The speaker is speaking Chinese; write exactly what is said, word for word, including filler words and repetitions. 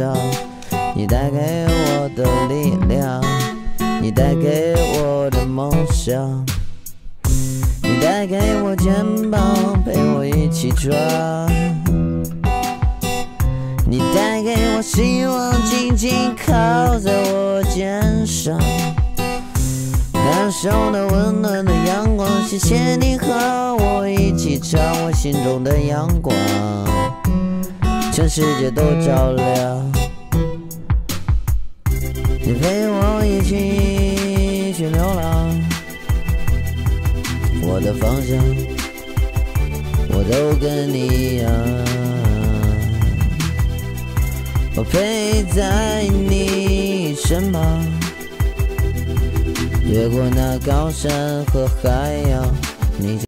少，你带给我的力量，你带给我的梦想，你带给我肩膀陪我一起转，你带给我希望紧紧靠在我肩上，感受到温暖的阳光，谢谢你和我一起唱我心中的阳光，全世界都照亮，你陪我一起去流浪，我的方向我都跟你一样，我陪在你身旁，越过那高山和海洋，你